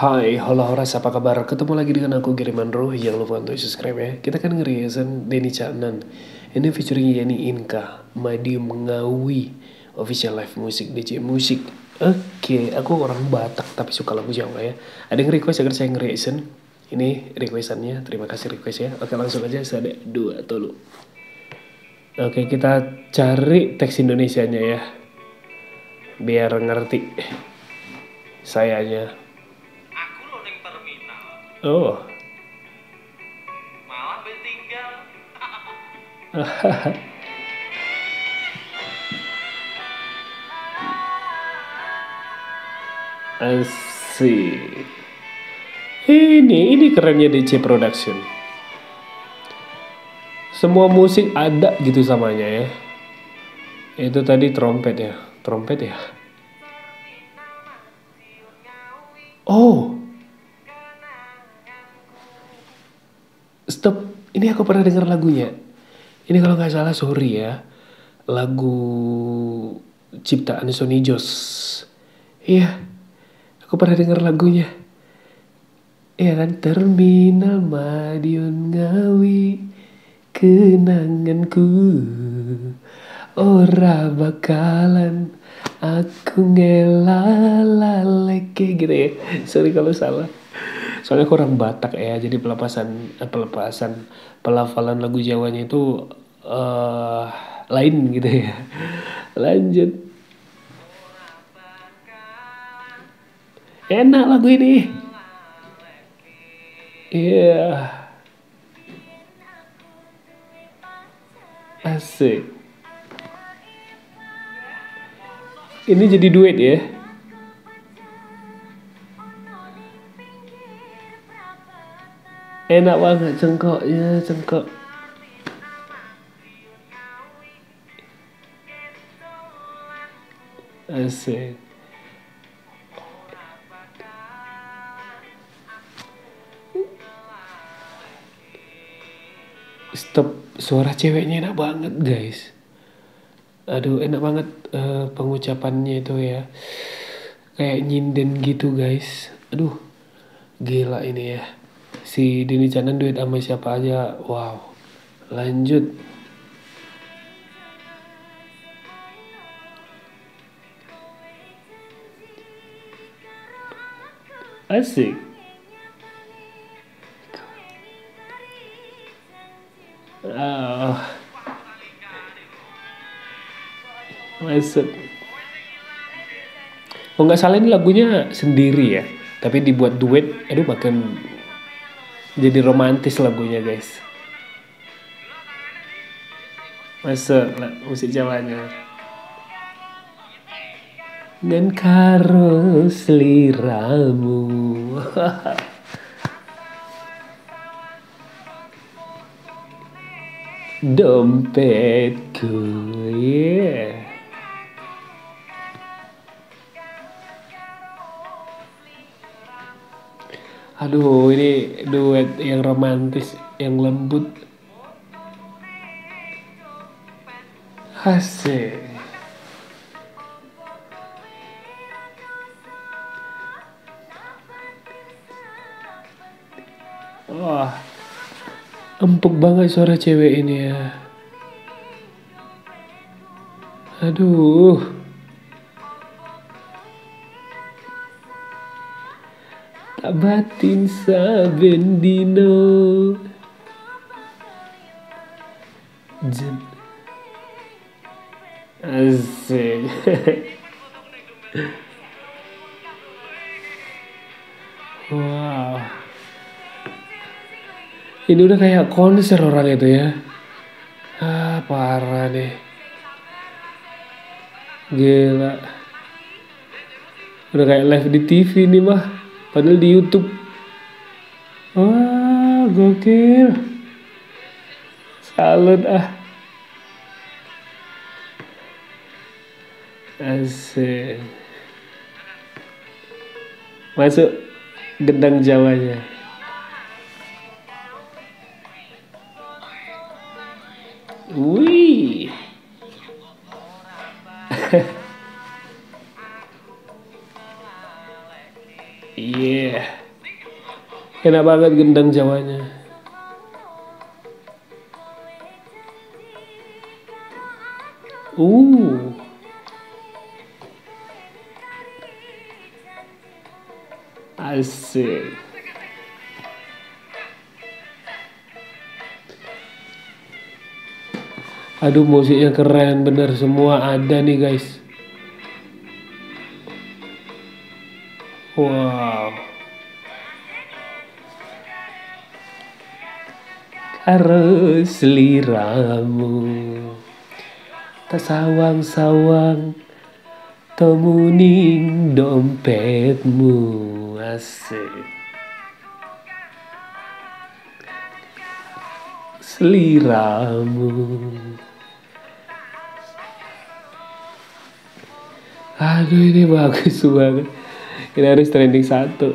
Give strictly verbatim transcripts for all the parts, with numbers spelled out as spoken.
Hai, halo Horas, apa kabar? Ketemu lagi dengan aku Giri Mandro. Jangan lupa untuk subscribe ya. Kita kan ngeriasan Denny Caknan. Ini featuring Yeni Inka, Madiun Mengawi, official live musik D J Musik. Oke, aku orang Batak tapi suka lagu Jawa ya. Ada yang request agar saya ngeriasan. Ini requestannya, terima kasih request ya. Oke, langsung aja saya ada dua tolu. Oke, kita cari teks Indonesianya ya. Biar ngerti sayanya. Oh. Malah tinggal. Asik. Ini ini kerennya D C Production. Semua musik ada gitu samanya ya. Itu tadi trompet ya, trompet ya. Oh. Stop, ini aku pernah dengar lagunya. Ini kalau nggak salah sorry ya, lagu ciptaan Sonny Jos. Iya, aku pernah dengar lagunya. Iya kan, Terminal Madiun Ngawi, kenanganku ora bakalan aku ngelaleke gitu ya. Sorry kalau salah. Soalnya kurang Batak ya, jadi pelepasan eh, pelepasan pelafalan lagu Jawanya itu uh, lain gitu ya. Lanjut. Enak lagu ini. Iya. Yeah. Asik. Ini jadi duet ya. Enak banget cengkoknya, cengkok. Asik. Stop, suara ceweknya enak banget guys. Aduh, enak banget uh, pengucapannya itu ya. Kayak nyinden gitu guys. Aduh, gila ini ya. Si Denny Caknan duet sama siapa aja. Wow. Lanjut. Asik. Oh. Masuk. Oh nggak salah ini lagunya sendiri ya. Tapi dibuat duet. Aduh makin jadi romantis lagunya guys. Masuk musik Jawanya. Ngan karo sliramu. Dompetku, yeah. Aduh, ini duet yang romantis, yang lembut. Asik. Wah, empuk banget suara cewek ini ya. Aduh. Tak batin saben dino. Jen. Asik. Wow. Ini udah kayak konser orang itu ya. Ah, parah deh. Gila. Udah kayak live di T V nih mah. Padahal di YouTube. Wah, gokil. Salut ah. Asik. Masuk gendang Jawanya. Wih. Iya. Yeah. Yeah. Enak banget gendang Jawanya. Uh. Asik. Aduh, musiknya keren bener, semua ada nih guys. Wow. Karo seliramu tak sawang-sawang temuning dompetmu. Asik. Seliramu. Aduh, ini bagus banget. Ini harus trending satu.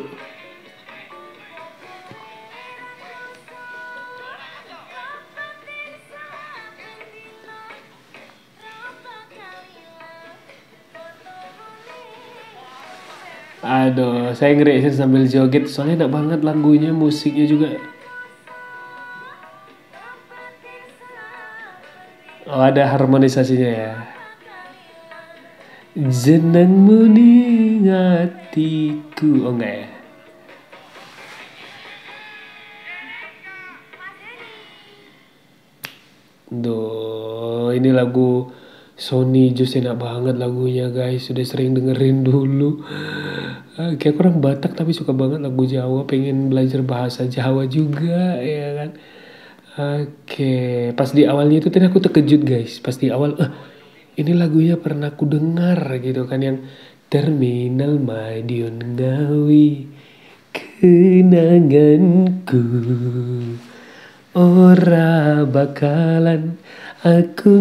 Aduh, saya nge-reaction sambil joget. Soalnya enak banget lagunya, musiknya juga. Oh, ada harmonisasinya ya. Jeneng muni hatiku. Oh enggak ya? Duh, ini lagu Sony Jus enak banget lagunya guys. Sudah sering dengerin dulu. Uh, kayak orang Batak tapi suka banget lagu Jawa. Pengen belajar bahasa Jawa juga ya kan. Oke, pas di awalnya itu tadi aku terkejut guys. Pas di awal, eh, ini lagunya pernah aku dengar gitu kan, yang Terminal Madiun Ngawi kenanganku ora bakalan aku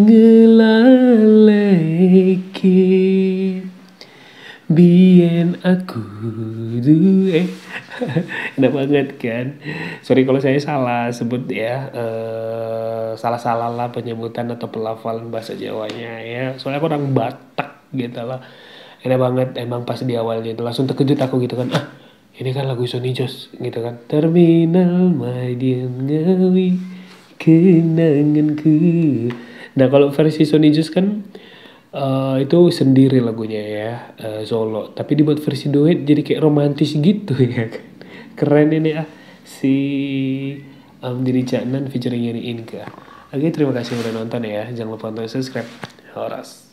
ngelaleki bien aku duwe. Enak banget kan. Sorry kalau saya salah sebut ya, eh, salah-salah lah penyebutan atau pelafalan bahasa Jawanya ya, soalnya aku orang Batak gitu lah. Enak banget emang pas di awalnya itu langsung terkejut aku gitu kan, ah ini kan lagu Sony Jos gitu kan. Terminal Madiun Ngawi kenanganku. Nah kalau versi Sony Jos kan uh, itu sendiri lagunya ya, uh, solo. Tapi dibuat versi duet jadi kayak romantis gitu ya kan. Keren ini ah si um, Dini Caknan featuring Yani Inka. Oke, terima kasih udah nonton ya. Jangan lupa untuk subscribe. Horas.